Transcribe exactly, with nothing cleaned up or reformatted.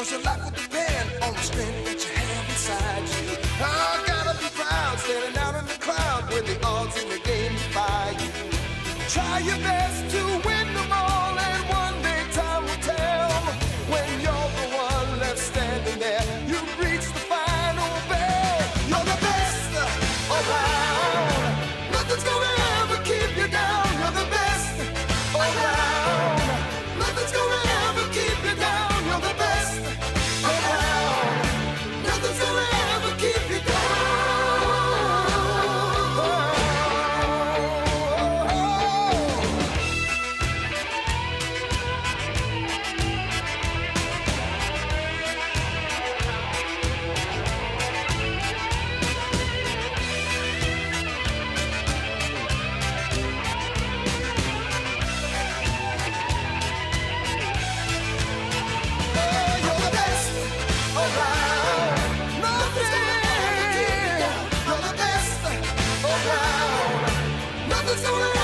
'cause your life will depend on the strength that you have inside you. I gotta be proud, standing out in the crowd when the odds in the game defy you. Try your best to win them all, and one day time will tell. When you're the one left standing there, you've reached the final bell. You're the best around. Nothing's gonna ever keep you down. You're the best around. Nothing's gonna ever keep you down. You're the best around. Nothing's gonna ever keep you down. Nothing's gonna